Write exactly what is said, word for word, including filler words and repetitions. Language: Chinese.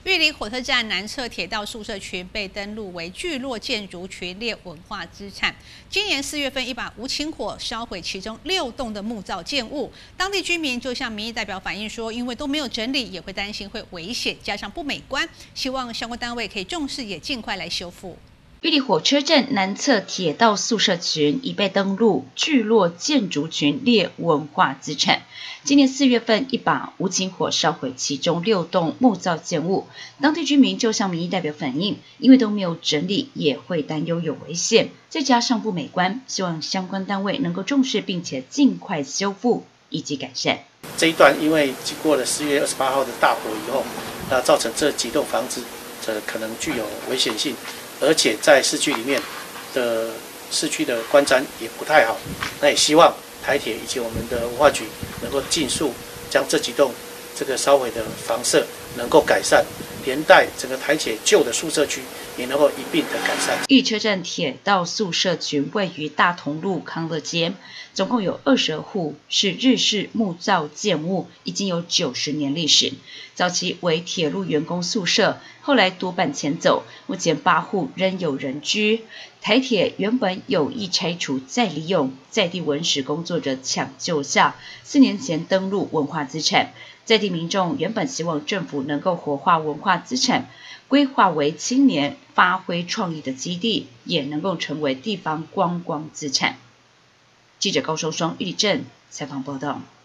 玉里火车站南侧铁道宿舍群被登录为聚落建筑群列文化资产。今年四月份，一把无情火烧毁其中六栋的木造建物。当地居民就向民意代表反映说，因为都没有整理，也会担心会危险，加上不美观，希望相关单位可以重视，也尽快来修复。 玉里火车站南侧铁道宿舍群已被登录聚落建筑群列文化资产。今年四月份，一把无情火烧毁其中六栋木造建物，当地居民就向民意代表反映，因为都没有整理，也会担忧有危险，再加上不美观，希望相关单位能够重视，并且尽快修复以及改善。 这一段因为经过了四月二十八号的大火以后，那造成这几栋房子这可能具有危险性。而且在市区里面的市区的观瞻也不太好，那也希望台铁以及我们的文化局能够尽速将这几栋这个烧毁的房舍能够改善，连带整个台铁旧的宿舍区也能够一并的改善。 玉车站铁道宿舍群位于大同路康乐街，总共有二十二户，是日式木造建物，已经有九十年历史。早期为铁路员工宿舍，后来多半迁走，目前八户仍有人居。台铁原本有意拆除再利用，在地文史工作者抢救下，四年前登录文化资产。在地民众原本希望政府能够活化文化资产，规划为青年发挥创意的基地，也能够成为地方观光资产。记者高双双、玉里镇采访报道。